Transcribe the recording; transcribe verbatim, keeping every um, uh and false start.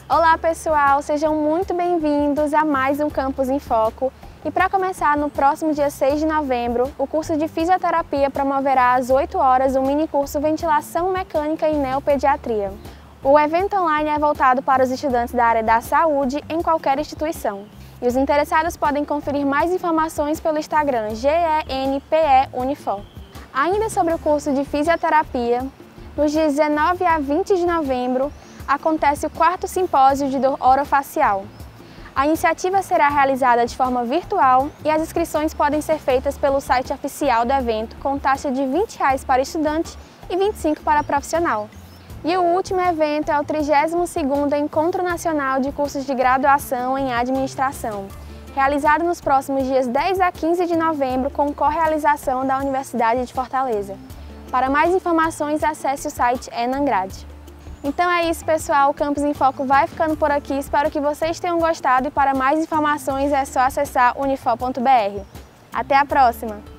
Olá pessoal, sejam muito bem-vindos a mais um Campus em Foco. E para começar, no próximo dia seis de novembro, o curso de Fisioterapia promoverá às oito horas um mini curso Ventilação Mecânica e Neopediatria. O evento online é voltado para os estudantes da área da saúde em qualquer instituição. E os interessados podem conferir mais informações pelo Instagram G E N P E Unifor. Ainda sobre o curso de Fisioterapia, nos dias dezenove a vinte de novembro, acontece o quarto simpósio de dor orofacial. A iniciativa será realizada de forma virtual e as inscrições podem ser feitas pelo site oficial do evento, com taxa de vinte reais para estudante e vinte e cinco reais para profissional. E o último evento é o trigésimo segundo Encontro Nacional de Cursos de Graduação em Administração, realizado nos próximos dias dez a quinze de novembro com correalização da Universidade de Fortaleza. Para mais informações, acesse o site Enangrade. Então é isso, pessoal, o Campus em Foco vai ficando por aqui, espero que vocês tenham gostado e para mais informações é só acessar unifor ponto br. Até a próxima!